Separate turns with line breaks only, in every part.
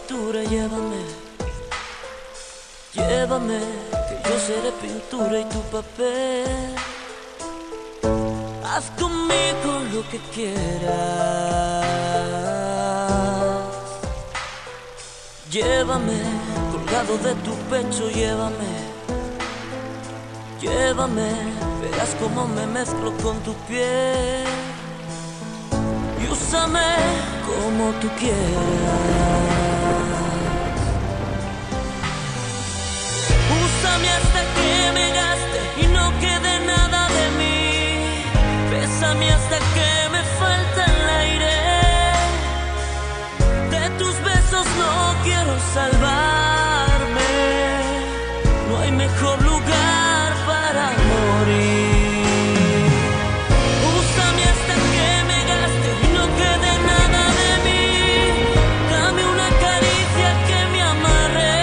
cintura, llévame, llévame, que yo seré pintura y tu papel. Haz conmigo lo que quieras. Llévame, colgado de tu pecho, llévame, llévame, verás cómo me mezclo con tu piel. Y úsame como tú quieras. Úsame hasta que me gaste y no quede nada de mí. Bésame hasta que me falta el aire. De tus besos no quiero salvarme. No hay mejor lugar para morir. Úsame hasta que me gaste y no quede nada de mí. Dame una caricia que me amarre.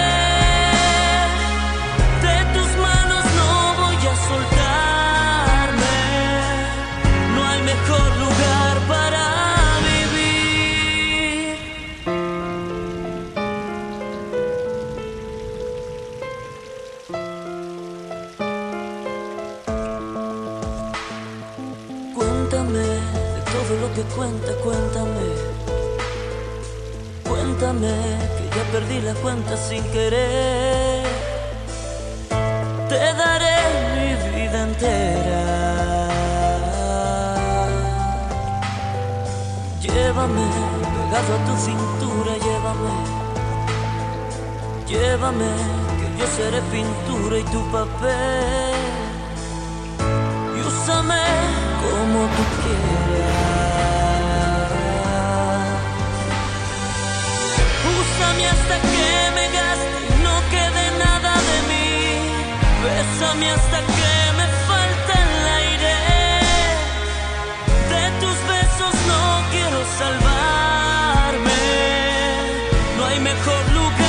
De tus manos no voy a soltarme. No hay mejor lugar para vivir. Cuéntame de todo lo que cuéntame. Cuéntame que ya perdí la cuenta sin querer. Te daré mi vida entera. Llévame, pegado a tu cintura, llévame, llévame, que yo seré pintura y tu papel. Y úsame como tú quieras. Úsame hasta que me gaste y no quede nada de mí. Bésame hasta que me falta el aire. De tus besos no quiero salvarme. No hay mejor lugar.